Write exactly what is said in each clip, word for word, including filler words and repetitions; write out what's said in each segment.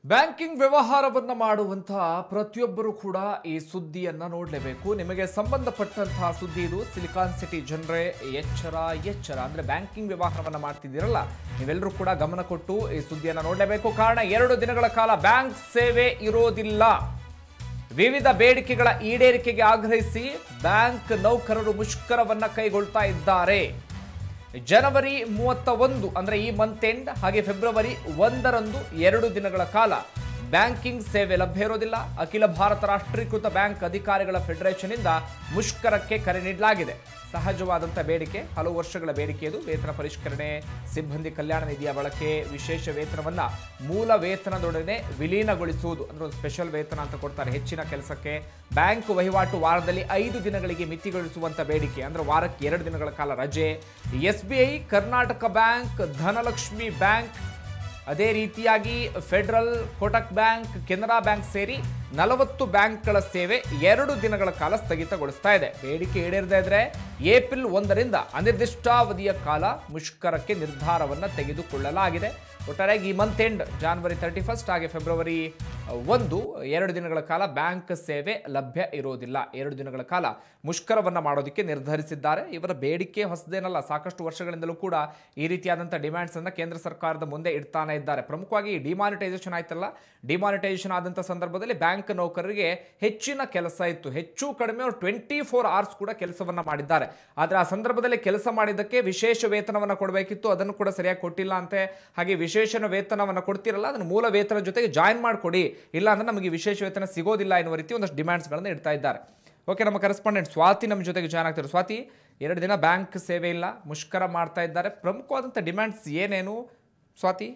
Banking ವ್ಯವಹಾರವನ್ನ ಮಾಡುವಂತಹ ಪ್ರತಿಯೊಬ್ಬರು ಕೂಡ ಈ ಸುದ್ದಿಯನ್ನ ನೋಡಲೇಬೇಕು. ನಿಮಗೆ ಸಂಬಂಧಪಟ್ಟಂತಹ ಸುದ್ದಿ ಇದು. ಸಿಲಿಕಾನ್ ಸಿಟಿ ಜನರೇ ಎಚ್ಚರ ಎಚ್ಚರ ಅಂದ್ರೆ ಬ್ಯಾಂಕಿಂಗ್ ವ್ಯವಹಾರವನ್ನ ಮಾಡ್ತಿದ್ದೀರಲ್ಲ, ನೀವೆಲ್ಲರೂ ಕೂಡ ಗಮನ ಕೊಟ್ಟು ಈ ಸುದ್ದಿಯನ್ನ ನೋಡಲೇಬೇಕು. ಕಾರಣ ಎರಡು ದಿನಗಳ ಕಾಲ ಬ್ಯಾಂಕ್ ಸೇವೆ ಇರೋದಿಲ್ಲ. ವಿವಿಧ ಬೇಡಿಕೆಗಳ ಈಡೇರಿಕೆಗೆ ಆಗ್ರಹಿಸಿ ಬ್ಯಾಂಕ್ ನೌಕರರು ಮುಷ್ಕರವನ್ನ ಕೈಗೊಳ್ತಾ ಇದ್ದಾರೆ. ಜನವರಿ ಮೂವತ್ತ ಒಂದು ಅಂದ್ರೆ ಈ ಮಂತ್ ಎಂಡ್ ಹಾಗೆ ಫೆಬ್ರವರಿ ಒಂದರಂದು ಎರಡು ದಿನಗಳ ಕಾಲ ಬ್ಯಾಂಕಿಂಗ್ ಸೇವೆ ಲಭ್ಯ ಇರೋದಿಲ್ಲ. ಅಖಿಲ ಭಾರತ ರಾಷ್ಟ್ರೀಕೃತ ಬ್ಯಾಂಕ್ ಅಧಿಕಾರಿಗಳ ಫೆಡರೇಷನ್ ಇಂದ ಮುಷ್ಕರಕ್ಕೆ ಕರೆ ನೀಡಲಾಗಿದೆ. ಸಹಜವಾದಂಥ ಬೇಡಿಕೆ, ಹಲವು ವರ್ಷಗಳ ಬೇಡಿಕೆ ಇದು. ವೇತನ ಪರಿಷ್ಕರಣೆ, ಸಿಬ್ಬಂದಿ ಕಲ್ಯಾಣ ನಿಧಿಯ ಬಳಕೆ, ವಿಶೇಷ ವೇತನವನ್ನ ಮೂಲ ವೇತನದೊಡನೆ ವಿಲೀನಗೊಳಿಸುವುದು ಅಂದ್ರೆ ಒಂದು ಸ್ಪೆಷಲ್ ವೇತನ ಅಂತ ಕೊಡ್ತಾರೆ ಹೆಚ್ಚಿನ ಕೆಲಸಕ್ಕೆ. ಬ್ಯಾಂಕ್ ವಹಿವಾಟು ವಾರದಲ್ಲಿ ಐದು ದಿನಗಳಿಗೆ ಮಿತಿಗೊಳಿಸುವಂತ ಬೇಡಿಕೆ ಅಂದ್ರೆ ವಾರಕ್ಕೆ ಎರಡು ದಿನಗಳ ಕಾಲ ರಜೆ. S B I, Karnataka bank, Dhanalakshmi bank, ಅದೇ ರೀತಿಯಾಗಿ federal, Kotak bank, Canara bank ಸೇರಿ ನಲವತ್ತು ಬ್ಯಾಂಕ್ಗಳ ಸೇವೆ ಎರಡು ದಿನಗಳ ಕಾಲ ಸ್ಥಗಿತಗೊಳಿಸ್ತಾ ಇದೆ. ಬೇಡಿಕೆ ಈಡೇರದೇ ಇದ್ರೆ ಏಪ್ರಿಲ್ ಒಂದರಿಂದ ಅನಿರ್ದಿಷ್ಟಾವಧಿಯ ಕಾಲ ಮುಷ್ಕರಕ್ಕೆ ನಿರ್ಧಾರವನ್ನ ತೆಗೆದುಕೊಳ್ಳಲಾಗಿದೆ. ಒಟ್ಟಾರೆಯಾಗಿ ಈ month end January thirty first ಹಾಗೆ ಫೆಬ್ರವರಿ ಒಂದು ಎರಡು ದಿನಗಳ ಕಾಲ ಬ್ಯಾಂಕ್ ಸೇವೆ ಲಭ್ಯ ಇರೋದಿಲ್ಲ. ಎರಡು ದಿನಗಳ ಕಾಲ ಮುಷ್ಕರವನ್ನ ಮಾಡೋದಕ್ಕೆ ನಿರ್ಧರಿಸಿದ್ದಾರೆ. ಇವರ ಬೇಡಿಕೆ ಹೊಸದೇನಲ್ಲ, ಸಾಕಷ್ಟು ವರ್ಷಗಳಿಂದಲೂ ಕೂಡ ಈ ರೀತಿಯಾದಂಥ ಡಿಮ್ಯಾಂಡ್ಸ್ ಅನ್ನ ಕೇಂದ್ರ ಸರ್ಕಾರದ ಮುಂದೆ ಇಡ್ತಾನೆ ಇದ್ದಾರೆ. ಪ್ರಮುಖವಾಗಿ ಡಿಮಾನಿಟೈಸೇಷನ್ ಆಯ್ತಲ್ಲ, ಡಿಮಾನಿಟೈಸೇಷನ್ ಆದಂಥ ಸಂದರ್ಭದಲ್ಲಿ ಬ್ಯಾಂಕ್ ನೌಕರರಿಗೆ ಹೆಚ್ಚಿನ ಕೆಲಸ ಇತ್ತು. ಹೆಚ್ಚು ಕಡಿಮೆ ಅವರು ಟ್ವೆಂಟಿ ಫೋರ್ ಅವರ್ಸ್ ಕೂಡ ಕೆಲಸವನ್ನ ಮಾಡಿದ್ದಾರೆ. ಆದರೆ ಆ ಸಂದರ್ಭದಲ್ಲಿ ಕೆಲಸ ಮಾಡಿದ್ದಕ್ಕೆ ವಿಶೇಷ ವೇತನವನ್ನ ಕೊಡಬೇಕಿತ್ತು, ಅದನ್ನು ಕೂಡ ಸರಿಯಾಗಿ ಕೊಟ್ಟಿಲ್ಲ ಅಂತೆ. ಹಾಗೆ ವಿಶೇಷ ವೇತನವನ್ನ ಕೊಡ್ತಿರಲ್ಲ, ಅದನ್ನು ಮೂಲ ವೇತನ ಜೊತೆಗೆ ಜಾಯಿನ್ ಮಾಡಿಕೊಡಿ, ಇಲ್ಲ ಅಂದ್ರೆ ನಮಗೆ ವಿಶೇಷ ವೇತನ ಸಿಗೋದಿಲ್ಲ ಎನ್ನುವ ರೀತಿ ಒಂದಷ್ಟು ಡಿಮ್ಯಾಂಡ್ಸ್ಗಳನ್ನು ಇಡ್ತಾ ಇದ್ದಾರೆ. ಓಕೆ, ನಮ್ಮ ಕರೆಸ್ಪಾಂಡೆಂಟ್ ಸ್ವಾತಿ ನಮ್ಮ ಜೊತೆಗೆ ಜಾಯ್ನ್ ಆಗ್ತಾರೆ. ಸ್ವಾತಿ, ಎರಡು ದಿನ ಬ್ಯಾಂಕ್ ಸೇವೆ ಇಲ್ಲ, ಮುಷ್ಕರ ಮಾಡ್ತಾ ಇದ್ದಾರೆ. ಪ್ರಮುಖವಾದಂಥ ಡಿಮ್ಯಾಂಡ್ಸ್ ಏನೇನು Swati?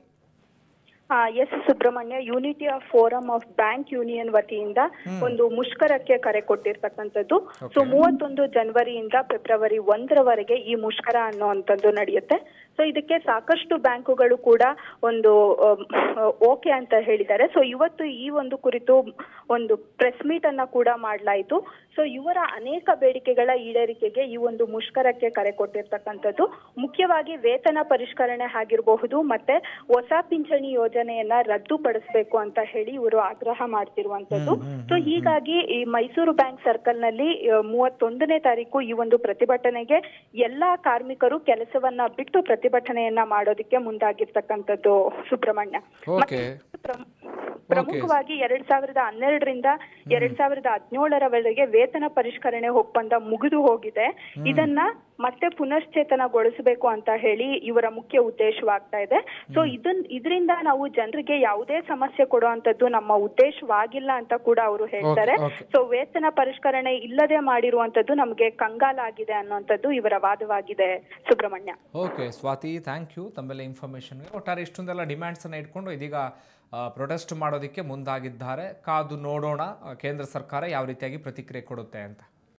S Subrahmanya, unity of forum of bank union ವತಿಯಿಂದ ಒಂದು ಮುಷ್ಕರಕ್ಕೆ ಕರೆ ಕೊಟ್ಟಿರ್ತಕ್ಕಂಥದ್ದು. ಸೊ ಮೂವತ್ತೊಂದು ಜನವರಿಯಿಂದ ಫೆಬ್ರವರಿ ಒಂದರವರೆಗೆ ಈ ಮುಷ್ಕರ ಅನ್ನುವಂಥದ್ದು ನಡೆಯುತ್ತೆ. ಸೊ ಇದಕ್ಕೆ ಸಾಕಷ್ಟು ಬ್ಯಾಂಕುಗಳು ಕೂಡ ಒಂದು ಓಕೆ ಅಂತ ಹೇಳಿದ್ದಾರೆ. ಸೊ ಇವತ್ತು ಈ ಒಂದು ಕುರಿತು ಒಂದು ಪ್ರೆಸ್ ಮೀಟ್ ಅನ್ನ ಕೂಡ ಮಾಡಲಾಯಿತು. ಸೊ ಇವರ ಅನೇಕ ಬೇಡಿಕೆಗಳ ಈಡೇರಿಕೆಗೆ ಈ ಒಂದು ಮುಷ್ಕರಕ್ಕೆ ಕರೆ ಕೊಟ್ಟಿರ್ತಕ್ಕಂಥದ್ದು. ಮುಖ್ಯವಾಗಿ ವೇತನ ಪರಿಷ್ಕರಣೆ ಆಗಿರಬಹುದು, ಮತ್ತೆ ಹೊಸ ಪಿಂಚಣಿ ಯೋಜನೆಯನ್ನ ರದ್ದುಪಡಿಸಬೇಕು ಅಂತ ಹೇಳಿ ಇವರು ಆಗ್ರಹ ಮಾಡ್ತಿರುವಂತದ್ದು. ಸೊ ಹೀಗಾಗಿ ಈ ಮೈಸೂರು ಬ್ಯಾಂಕ್ ಸರ್ಕಲ್ ನಲ್ಲಿ ಮೂವತ್ತೊಂದನೇ ತಾರೀಕು ಈ ಒಂದು ಪ್ರತಿಭಟನೆಗೆ ಎಲ್ಲಾ ಕಾರ್ಮಿಕರು ಕೆಲಸವನ್ನ ಬಿಟ್ಟು ಪ್ರತಿಭಟನೆಯನ್ನ ಮಾಡೋದಕ್ಕೆ ಮುಂದಾಗಿರ್ತಕ್ಕಂಥದ್ದು ಸುಬ್ರಹ್ಮಣ್ಯ. ಪ್ರಮುಖವಾಗಿ ಎರಡ್ ಸಾವಿರದ ಹನ್ನೆರಡರಿಂದ ಎರಡ್ ಸಾವಿರದ ಹದಿನೇಳರವರೆಗೆ ವೇತನ ಪರಿಷ್ಕರಣೆ ಒಪ್ಪಂದ ಮುಗಿದು ಹೋಗಿದೆ. ಇದನ್ನ ಮತ್ತೆ ಪುನಶ್ಚೇತನಗೊಳಿಸಬೇಕು ಅಂತ ಹೇಳಿ ಇವರ ಮುಖ್ಯ ಉದ್ದೇಶವಾಗ್ತಾ ಇದೆ. ಸೊ ಇದನ್ ಇದರಿಂದ ನಾವು ಜನರಿಗೆ ಯಾವುದೇ ಸಮಸ್ಯೆ ಕೊಡುವಂತದ್ದು ನಮ್ಮ ಉದ್ದೇಶವಾಗಿಲ್ಲ ಅಂತ ಕೂಡ ಅವರು ಹೇಳ್ತಾರೆ. ಸೊ ವೇತನ ಪರಿಷ್ಕರಣೆ ಇಲ್ಲದೆ ಮಾಡಿರುವಂತದ್ದು ನಮಗೆ ಕಂಗಾಲಾಗಿದೆ ಅನ್ನುವಂಥದ್ದು ಇವರ ವಾದವಾಗಿದೆ Subrahmanya. Okay Swati, thank you ತಮ್ಮೆಲ್ಲ ಇನ್ಫಾರ್ಮೇಶನ್. ಒಟ್ಟಾರೆ ಇಷ್ಟೊಂದೆಲ್ಲ ಡಿಮ್ಯಾಂಡ್ಸ್ ಅನ್ನ ಇಟ್ಕೊಂಡು ಇದೀಗ ಪ್ರೊಟೆಸ್ಟ್ ಮಾಡೋದಕ್ಕೆ ಮುಂದಾಗಿದ್ದಾರೆ. ಕಾದು ನೋಡೋಣ ಕೇಂದ್ರ ಸರ್ಕಾರ ಯಾವ ರೀತಿಯಾಗಿ ಪ್ರತಿಕ್ರಿಯೆ ಕೊಡುತ್ತೆ ಅಂತ.